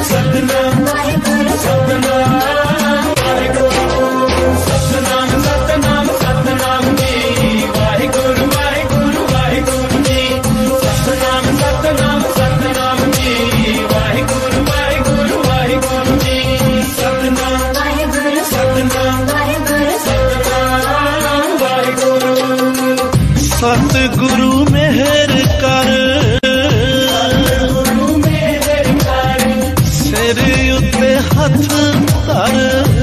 सतनाम सतनाम वाहिगुरु सतनाम सतनाम सतनाम जी वाहिगुरु वाहिगुरु वाहिगुरु जी सतनाम सतनाम सतनाम जी वाहिगुरु वाहिगुरु वाहिगुरु जी सतनाम वाहिगुरु सतनाम वाहिगुरु सतनाम वाहिगुरु सतगुरु मेहर कर सिर उत्ते हथ धर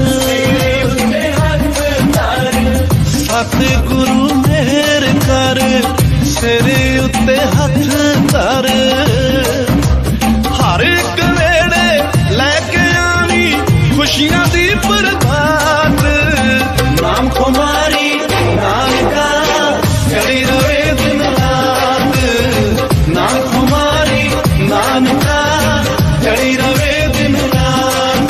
सतगुरु मेहर कर सिर उत्ते हथ धर हर एक वेड़े लैके आवी खुशियां दी बरसात नाम खुमारी नानका चढ़ी रवे दिन रात नाम खुमारी नानका चढ़ी रवे दिन रात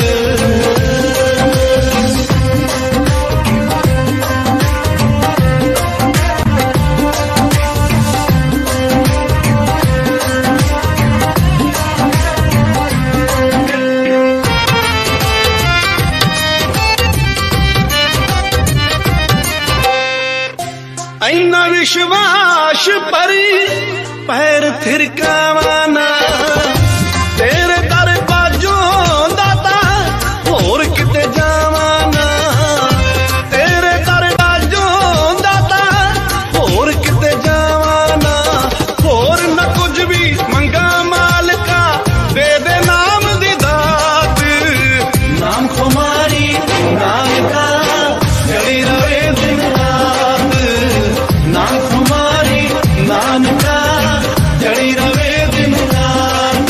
ऐना विश्वास परी पैर थिरकावाना तेरे दर बाजों दाता होर किते जावाना तेरे दर बाजों दाता होर किते जावाना होर न कुछ भी मंगा मालका दे दे नाम दी दात नाम खुमारी नानका चढ़ी रवे दिन रात नाम खुमारी नानका चढ़ी रवे दिन रात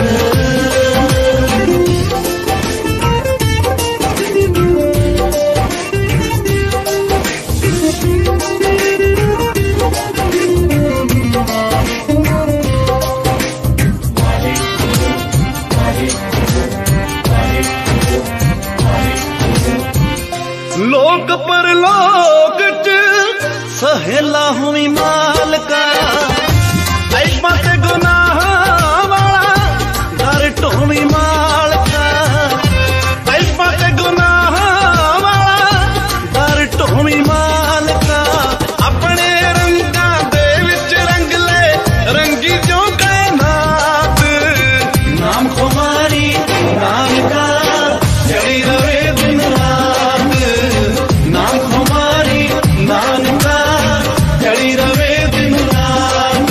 लोक परलोक च सहेला हुई मालका ऐबा ते गुनाह वाला घर ढोवी मालका ऐबा ते गुनाह वाला घर ढोवी मालका अपने रंगा दे विच रंग ले रंगी जो कायनात नाम खुमारी नानका चढ़ी रवे दिन रात नाम खुमारी नानका चढ़ी रवे दिन रात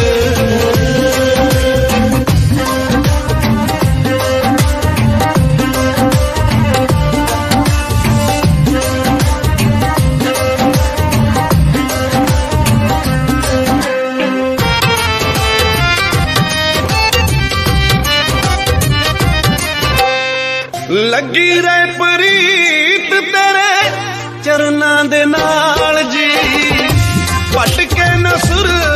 लगी रहे प्रीत तेरे चरना दे नाल जी पट के न सुर